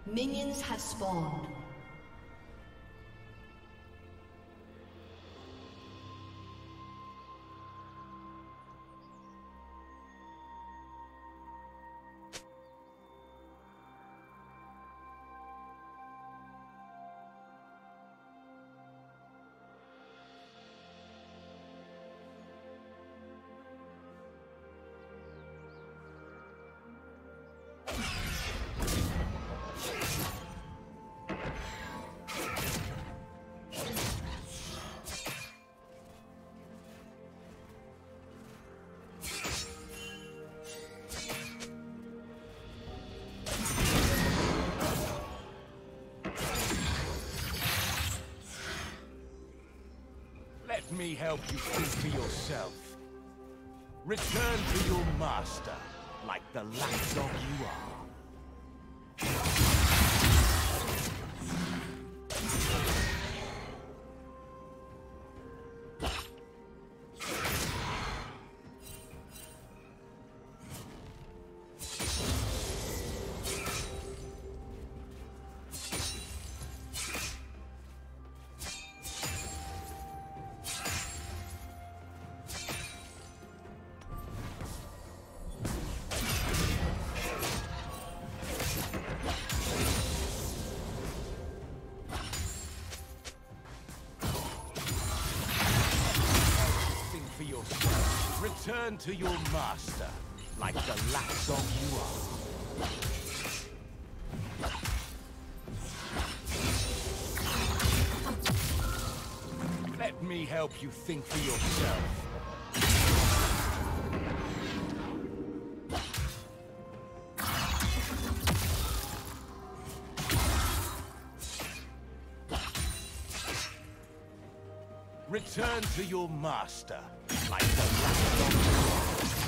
Minions have spawned. Let me help you think for yourself. Return to your master, like the lapdog you are. Return to your master, like the lapdog you are. Let me help you think for yourself. Return to your master, like the lapdog you are.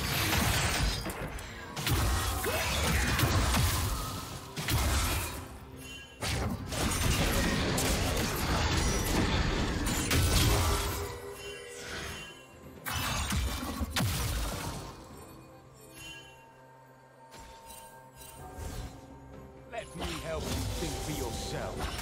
Let me help you think for yourself.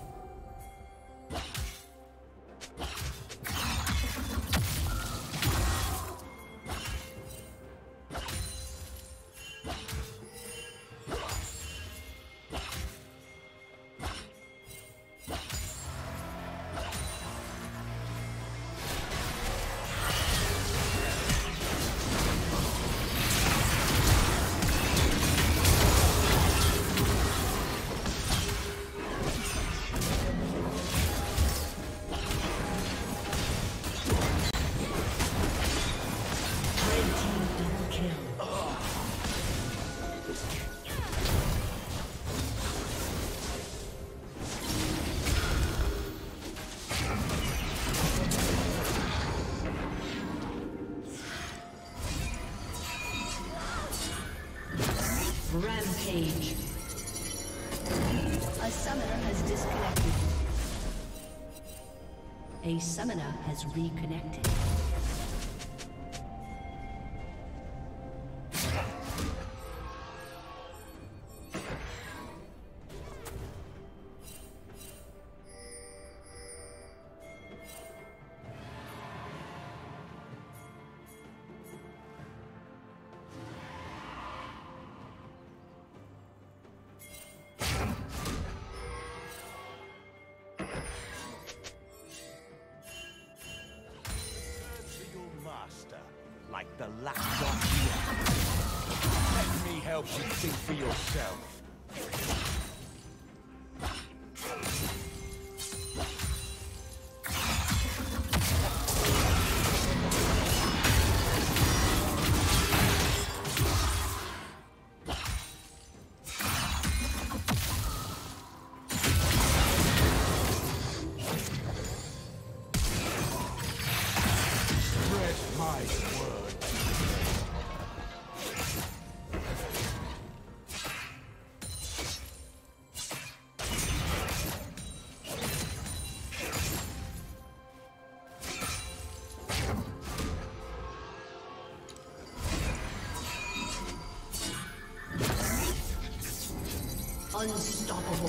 Rampage. A summoner has disconnected. A summoner has reconnected. Like the lapdog you are. Let me help you think for yourself. Spread my word. Unstoppable.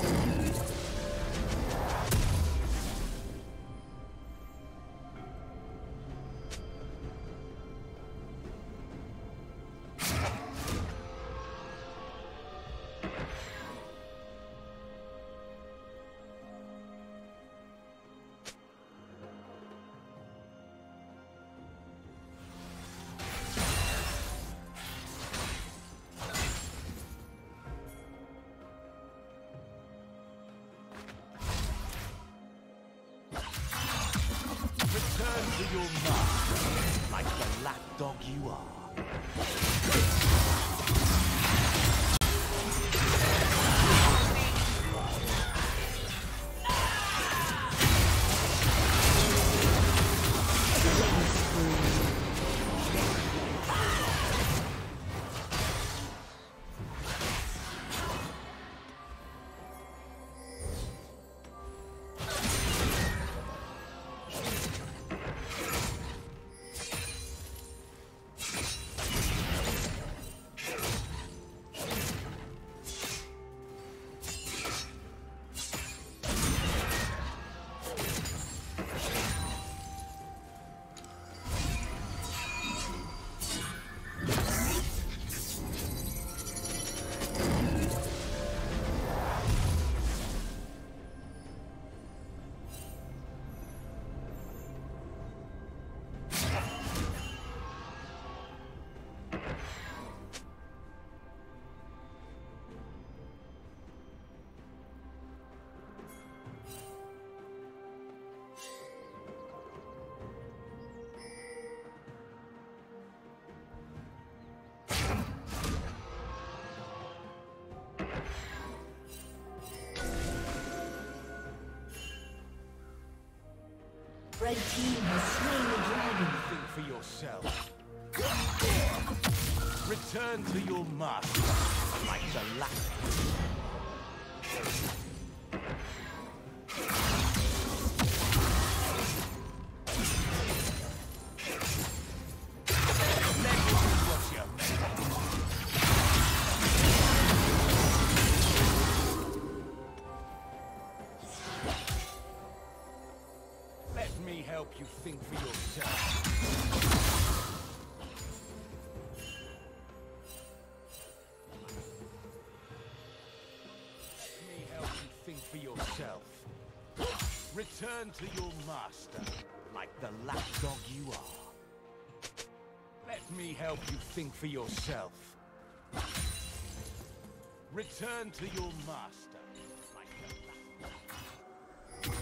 Return to your master, like the lapdog you are. Red team has slain the dragon. Think for yourself. Return to your master, like the lapdog. Help you think for yourself. Let me help you think for yourself. Return to your master, like the lapdog you are. Let me help you think for yourself. Return to your master, like the lapdog.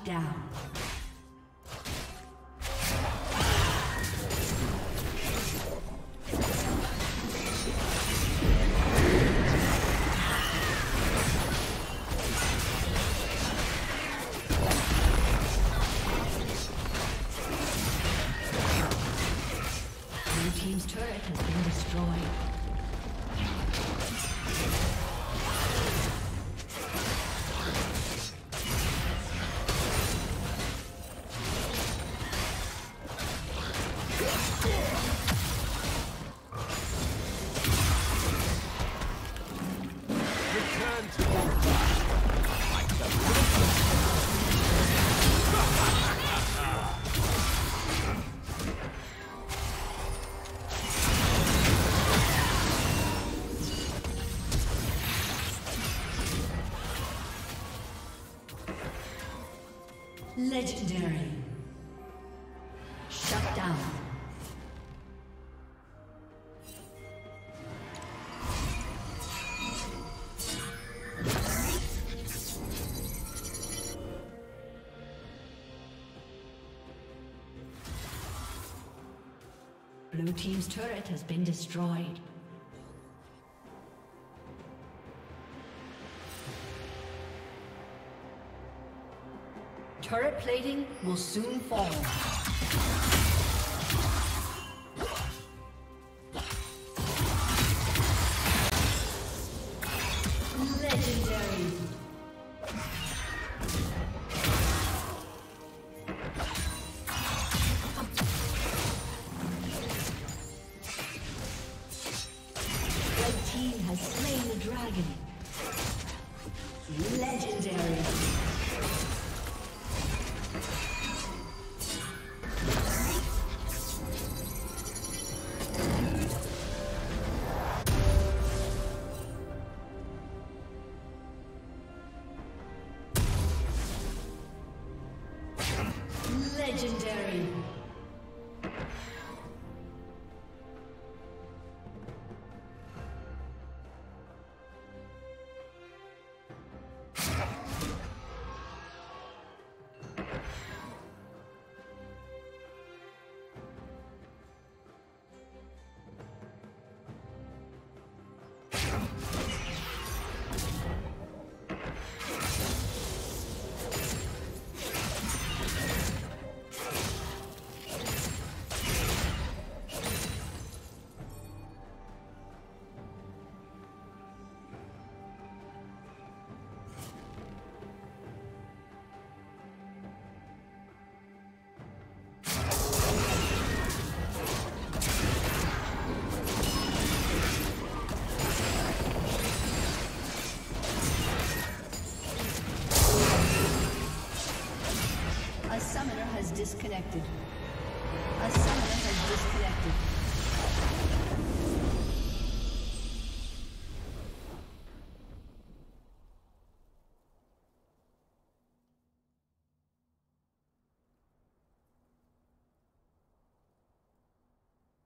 down. Blue team's turret has been destroyed. Legendary. Shut down. Blue team's turret has been destroyed. Turret plating will soon fall. Legendary. Red team has slain the dragon. Legendary. Legendary. Disconnected.